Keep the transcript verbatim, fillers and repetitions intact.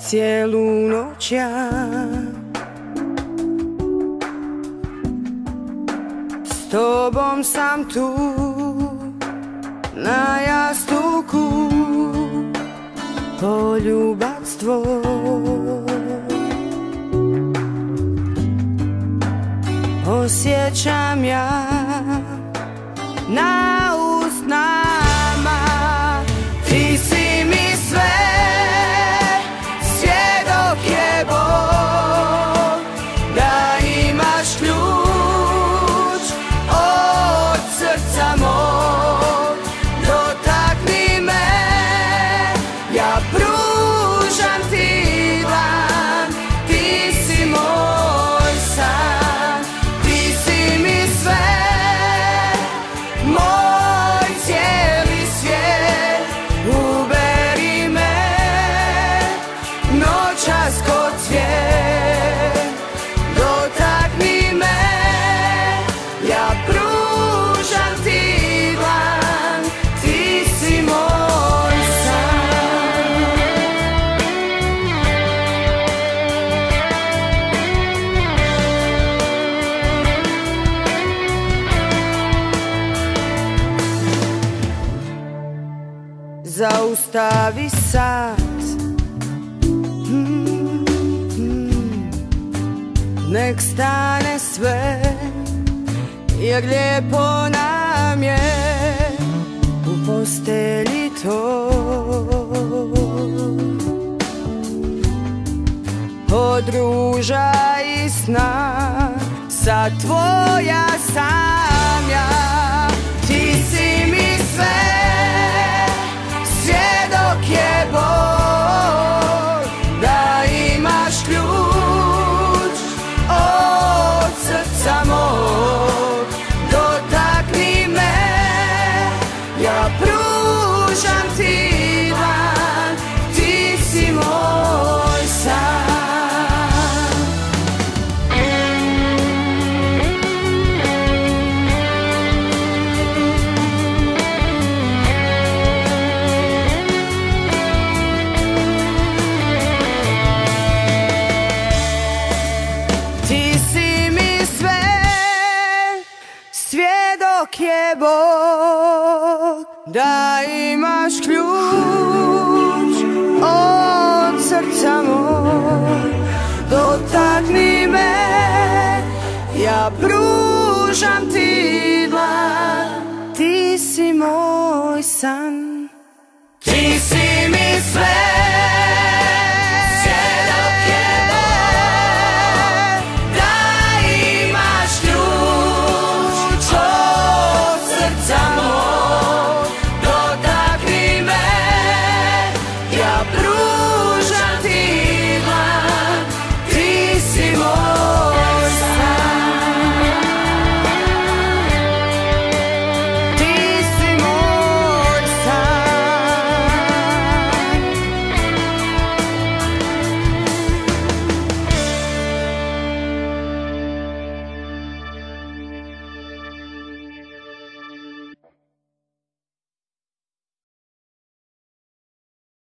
cijelu noć ja s tobom sam tu na jastuku, poljubactvo. Osjećam ja na usnama, ti si mi sve, svjedok je Bog da imaš ključ od srca mog. Dotakni me, ja pružam ti dlan, ti si moj san, ti si mi sve, moj cijeli svijet. Uberi me noćas ko cvijet, dotakni me, ja pružam ti dlan, ti si moj san. Zaustavi sat, mm, mm. nek stane sve, jer lijepo nam je u postelji to. Od ruža i sna sad tvoja sam ja, ti si mi sve, svjedok je Bog da imaš ključ od srca mog. Dotakni me, ja pružam ti dlan, ti si moj san. Ti si mi sve, svjedok je Bog da imaš ključ od srca mog. Dotakni me, ja pružam ti dlan, ti si moj san.